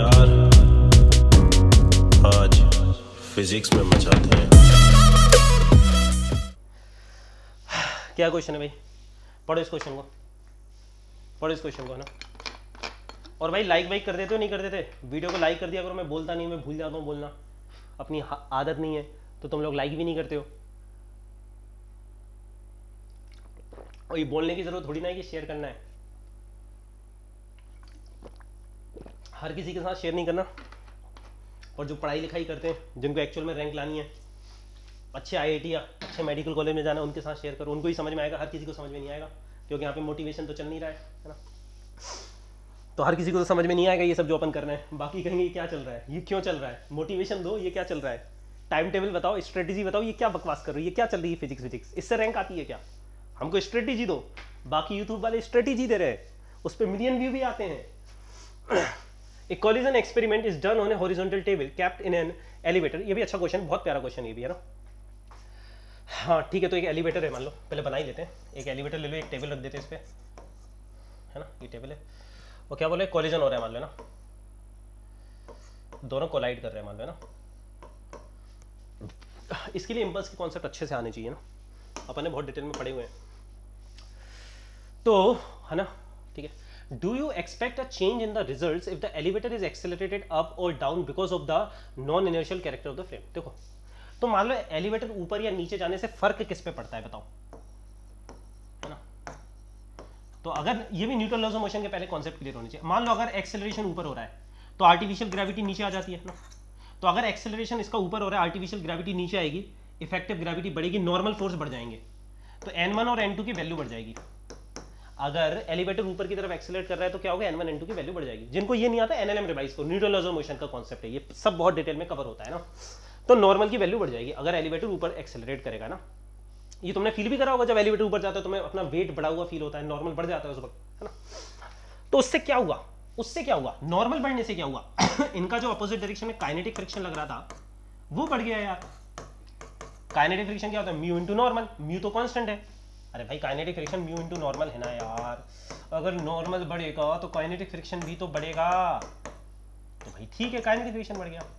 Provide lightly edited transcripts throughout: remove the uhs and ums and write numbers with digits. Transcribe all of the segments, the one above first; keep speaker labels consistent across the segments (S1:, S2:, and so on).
S1: यार, आज फिजिक्स में मचाते हैं।
S2: क्या क्वेश्चन है भाई? पढ़ो इस क्वेश्चन को, पढ़ो इस क्वेश्चन को, है ना। और भाई लाइक वाइक कर देते हो नहीं कर देते? वीडियो को लाइक कर दिया करो। मैं बोलता नहीं, मैं भूल जाता हूँ बोलना, अपनी आदत नहीं है, तो तुम लोग लाइक भी नहीं करते हो। और ये बोलने की जरूरत थोड़ी ना है कि शेयर करना है, हर किसी के साथ शेयर नहीं करना। और जो पढ़ाई लिखाई करते हैं, जिनको एक्चुअल में रैंक लानी है, अच्छे IIT या अच्छे मेडिकल कॉलेज में जाना है, उनके साथ शेयर करो, उनको ही समझ में आएगा, हर किसी को समझ में नहीं आएगा, क्योंकि यहाँ पे मोटिवेशन तो चल नहीं रहा है ना। तो हर किसी को तो समझ में नहीं आएगा ये सब जो अपन कर रहे हैं। बाकी कहेंगे ये क्या चल रहा है, ये क्यों चल रहा है, मोटिवेशन दो, ये क्या चल रहा है, टाइम टेबल बताओ, स्ट्रेटेजी बताओ, ये क्या बकवास कर रही है, ये क्या चल रही है फिजिक्स, इससे रैंक आती है क्या? हमको स्ट्रेटेजी दो। बाकी यूट्यूब वाले स्ट्रेटेजी दे रहे हैं, उस पर मिलियन व्यू भी आते हैं। A collision experiment is done on a horizontal table kept in an elevator। ये भी अच्छा क्वेश्चन, बहुत प्यारा क्वेश्चन ये भी, है ना। हाँ ठीक है, तो एक एलिवेटर है मान लो, पहले बना ही लेते हैं। एक एलिवेटर ले लो, एक टेबल रख देते हैं इस पे, है ना। ये टेबल है, और क्या बोले, कॉलिजन हो रहा है मान लो, ना, दोनों कोलाइड कर रहे हैं मान लो, ना। इसके लिए इंपल्स के कॉन्सेप्ट अच्छे से आने चाहिए ना, अपन ने बहुत डिटेल में पढ़े हुए हैं, तो है ना। ठीक है, do you expect a change in the results if the elevator is accelerated up or down because of the non-inertial character of the frame? देखो, तो मान लो एलिवेटर ऊपर या नीचे जाने से फर्क किस पे पड़ता है बताओ, है ना। तो अगर ये भी न्यूटन लॉज ऑफ मोशन के पहले कॉन्सेप्ट क्लियर होने चाहिए। मान लो अगर एक्सेलरेशन ऊपर हो रहा है तो आर्टिफिशियल ग्रेविटी नीचे आ जाती है ना। तो अगर एक्सेलरेशन इसका ऊपर हो रहा है, आर्टिफिशियल ग्रेविटी नीचे आएगी, इफेक्टिव ग्रेविटी बढ़ेगी, नॉर्मल फोर्स बढ़ जाएंगे, तो N1 और N2 की वैल्यू बढ़ जाएगी। अगर एलिवेटर ऊपर की तरफ एक्सेलरेट कर रहा है तो क्या होगा, N1 N2 की वैल्यू बढ़ जाएगी। जिनको ये नहीं आता NLM रिवाइज को, न्यूटन लॉज ऑफ मोशन का कॉन्सेप्ट है, ये सब बहुत डिटेल में कवर होता है ना। तो नॉर्मल की वैल्यू बढ़ जाएगी अगर एलिवेटर ऊपर एक्सेलरेट करेगा ना। ये तुमने फील भी करा होगा, जब एलिवेटर ऊपर जाता है तुम्हें अपना वेट बढ़ा हुआ फील होता है, नॉर्मल बढ़ जाता है उस वक्त, है ना। तो उससे क्या हुआ, नॉर्मल बढ़ने से क्या हुआ, इनका जो अपोजिट डायरेक्शन में काइनेटिक फ्रिक्शन लग रहा था वो बढ़ गया यार। काइनेटिक फ्रिक्शन क्या होता है, म्यू इंटू नॉर्मल, म्यू तो कांस्टेंट है। अरे भाई kinetic friction mu into normal है ना यार, अगर नॉर्मल बढ़ेगा तो काइनेटिक फ्रिक्शन भी तो बढ़ेगा, तो भाई ठीक है काइनेटिक फ्रिक्शन बढ़ गया।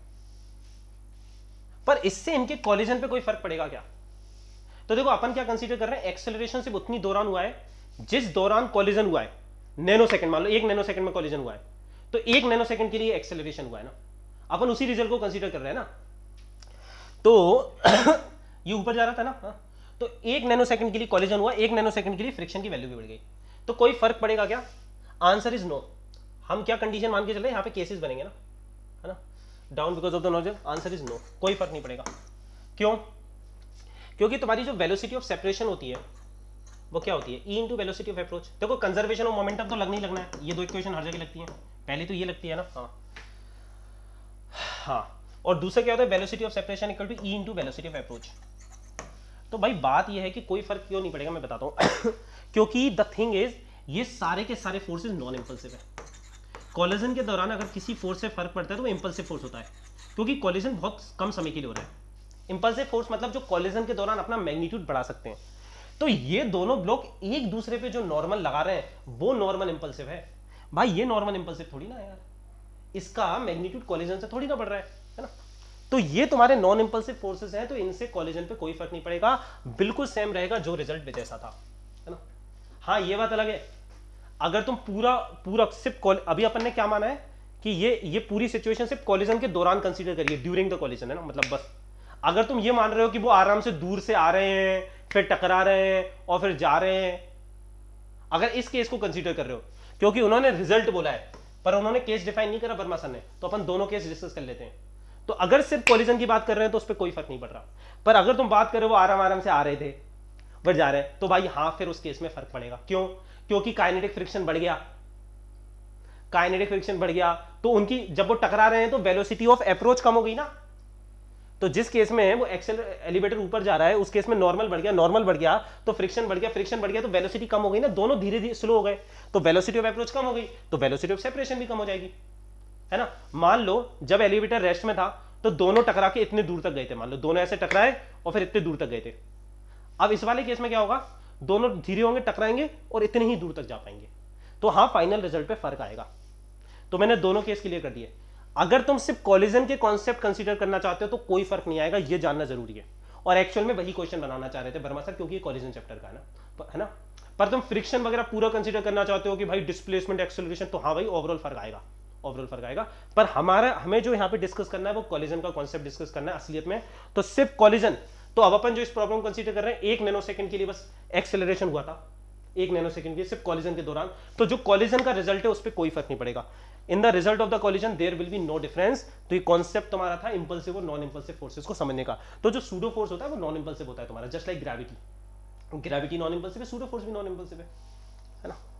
S2: पर इससे इनके कॉलिजन पे कोई फर्क पड़ेगा क्या? तो देखो अपन क्या कंसीडर कर रहे हैं, एक्सेलरेशन सिर्फ उतनी दौरान हुआ है जिस दौरान कॉलिजन हुआ है, नैनो सेकंड, मान लो 1 नैनो सेकंड में कॉलिजन हुआ है, तो 1 नैनो सेकंड के लिए एक्सेलरेशन हुआ है ना, अपन उसी रिजल्ट को कंसीडर कर रहे हैं ना। तो ये ऊपर जा रहा था ना, हाँ? तो 1 नैनो सेकंड के लिए कॉलिजन हुआ, 1 नैनो सेकंड के लिए फ्रिक्शन की वैल्यू भी बढ़ गई, तो कोई फर्क पड़ेगा क्या? Answer is no. हम क्या कंडीशन मान के चले, यहाँ पे केसेस बनेंगे ना, है ना, down because of the nozzle, answer is no, कोई फर्क नहीं पड़ेगा। क्यों? क्योंकि तुम्हारी जो वेलोसिटी ऑफ सेपरेशन होती है वो क्या होती है, E into velocity of approach. देखो कंजर्वेशन ऑफ मोमेंटम तो लगना ही लगना है, ये दो इक्वेशन हर जगह लगती है, पहले तो ये लगती है ना, हाँ, और दूसरा क्या होता है, velocity of separation equal to E into velocity of approach. तो भाई बात यह है कि कोई फर्क क्यों नहीं पड़ेगा, मैं बताता हूं। क्योंकि द थिंग इज, ये सारे के सारे फोर्सेस नॉन इंपल्सिव है। कॉलिजन के दौरान अगर किसी फोर्स से फर्क पड़ता है तो वो इंपल्सिव फोर्स होता है, क्योंकि कॉलिजन बहुत कम समय के लिए हो रहा है। इंपल्सिव फोर्स मतलब जो कॉलिजन के दौरान अपना मैग्नीट्यूड बढ़ा सकते हैं। तो ये दोनों ब्लॉक एक दूसरे पे जो नॉर्मल लगा रहे हैं वो नॉर्मल इंपल्सिव है। भाई ये नॉर्मल इंपल्सिव थोड़ी ना है यार, इसका मैग्नीट्यूड कॉलिजन से थोड़ी ना बढ़ रहा है ना। तो ये तुम्हारे नॉन इंपल्सिव फोर्सेस हैं, तो इनसे कॉलिजन पे कोई फर्क नहीं पड़ेगा, बिल्कुल सेम रहेगा जो रिजल्ट जैसा था, है ना। हाँ ये बात अलग है, अगर तुम पूरा सिर्फ अभी अपन ने क्या माना है कि ये पूरी सिचुएशन सिर्फ कॉलिजन के दौरान कंसीडर करिए, ड्यूरिंग द कॉलिजन, है ना, मतलब बस। अगर तुम ये मान रहे हो कि वो आराम से दूर से आ रहे हैं, फिर टकरा रहे हैं और फिर जा रहे हैं, अगर इस केस को कंसीडर कर रहे हो, क्योंकि उन्होंने रिजल्ट बोला है पर उन्होंने केस डिफाइन नहीं करा वर्मा सर ने, तो अपन दोनों केस डिस्कस कर लेते हैं। तो अगर सिर्फ कॉलिजन की बात कर रहे हैं तो उस पर कोई फर्क नहीं पड़ रहा, पर अगर तुम बात कर रहे हो वो आराम से आ रहे थे फिर जा रहे हैं, तो भाई हाँ फिर उस केस में फर्क पड़ेगा। क्यों? क्योंकि काइनेटिक फ्रिक्शन बढ़ गया, काइनेटिक फ्रिक्शन बढ़ गया, तो उनकी जब वो टकरा रहे हैं तो वेलोसिटी ऑफ अप्रोच कम हो गई ना। तो जिस केस में वो एलिवेटर ऊपर जा रहा है उस केस में नॉर्मल बढ़ गया, नॉर्मल बढ़ गया तो फ्रिक्शन बढ़ गया, फ्रिक्शन बढ़ गया तो वेलोसिटी कम हो गई ना, दोनों धीरे धीरे स्लो हो गए, तो वेलोसिटी ऑफ अप्रोच कम हो गई तो वेलोसिटी ऑफ सेपरेशन भी कम हो जाएगी, है ना। मान लो जब एलिवेटर रेस्ट में था तो दोनों टकरा के इतने दूर तक गए थे, मान लो दोनों ऐसे टकराए और फिर इतने दूर तक गए थे। अब इस वाले केस में क्या होगा, दोनों धीरे होंगे, टकराएंगे और इतने ही दूर तक जा पाएंगे, तो हाँ फाइनल रिजल्ट पे फर्क आएगा। तो मैंने दोनों केस क्लियर कर दिए। अगर तुम सिर्फ कॉलिजन के कॉन्सेप्ट कंसीडर करना चाहते हो तो कोई फर्क नहीं आएगा, ये जानना जरूरी है। और एक्चुअल में वही क्वेश्चन बनाना चाह रहे थे वर्मा सर, क्योंकि ये कॉलिजन चैप्टर का है ना। पर तुम फ्रिक्शन वगैरह पूरा कंसीडर करना चाहते हो कि भाई डिस्प्लेसमेंट एक्सेलरेशन, तो हाँ भाई ओवरऑल फर्क आएगा। पर हमें जो यहाँ पे डिस्कस करना है वो कॉलिजन का कॉन्सेप्ट डिस्कस करना है असलियत में। तो सिर्फ कॉलिजन, तो अब अपन जो इस प्रॉब्लम कंसीडर कर रहे हैं 1 नैनोसेकंड के लिए बस एक्सेलरेशन हुआ था, 1 नैनोसेकंड के सिर्फ कॉलिजन के दौरान। तो जो कॉलिजन का रिजल्ट है उस पर कोई फर्क नहीं पड़ेगा। In the result of the collision there will be no difference. तो ये कॉन्सेप्ट तुम्हारा था इंपल्सिव और नॉन इंपल्सिव फोर्सेस को समझने का। तो जो सूडो फोर्स होता है वो नॉन इंपल्सिव होता है तुम्हारा, just like gravity non impulsive है, सूडो फोर्स भी नॉन इंपल्सिव है ना।